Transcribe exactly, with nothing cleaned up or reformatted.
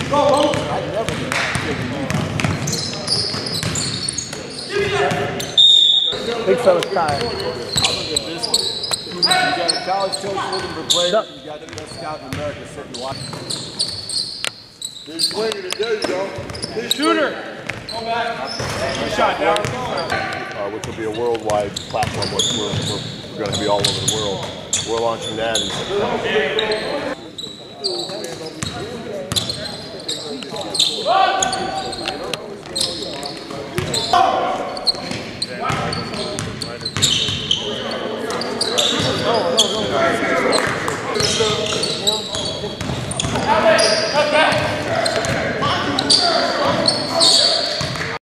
Big fella's tired. I'll look at this one. You got a college coach looking for players, you got the best scout in America sitting watching. He's swinging to do, though. He's shooter. Come back. Good shot, down. Uh, which will be a worldwide platform. We're, we're, we're going to be all over the world. We're launching that in September. Cut back.